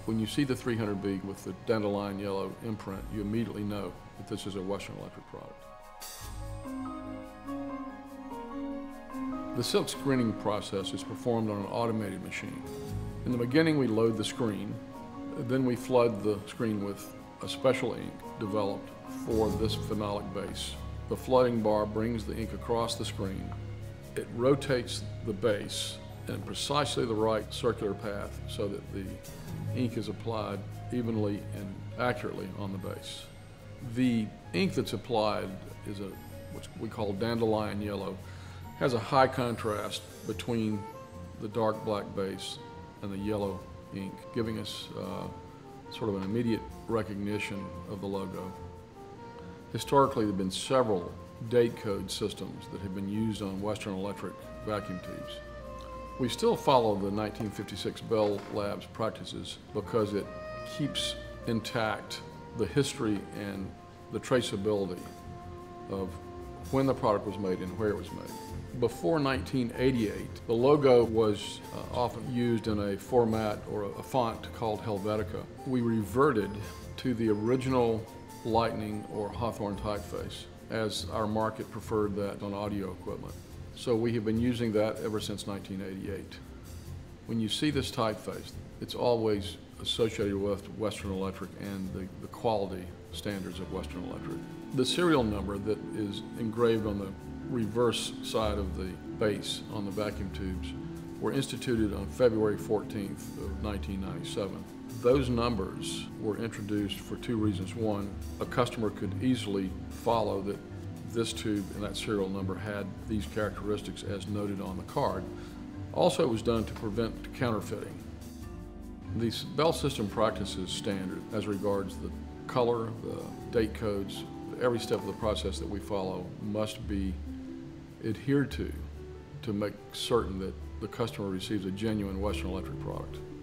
When you see the 300B with the dandelion yellow imprint, you immediately know that this is a Western Electric product. The silk screening process is performed on an automated machine. In the beginning, we load the screen, then we flood the screen with a special ink developed for this phenolic base. The flooding bar brings the ink across the screen. It rotates the base in precisely the right circular path so that the ink is applied evenly and accurately on the base. The ink that's applied is what we call dandelion yellow. Has a high contrast between the dark black base and the yellow ink, giving us sort of an immediate recognition of the logo. Historically, there have been several date code systems that have been used on Western Electric vacuum tubes. We still follow the 1956 Bell Labs practices because it keeps intact the history and the traceability of when the product was made and where it was made. Before 1988, the logo was often used in a format or a font called Helvetica. We reverted to the original Lightning or Hawthorne typeface, as our market preferred that on audio equipment. So we have been using that ever since 1988. When you see this typeface, it's always associated with Western Electric and the quality standards of Western Electric. The serial number that is engraved on the reverse side of the base on the vacuum tubes were instituted on February 14th of 1997. Those numbers were introduced for two reasons. One, a customer could easily follow that this tube and that serial number had these characteristics as noted on the card. Also, it was done to prevent counterfeiting. The Bell system practices standard as regards the color, the date codes. Every step of the process that we follow must be adhered to make certain that the customer receives a genuine Western Electric product.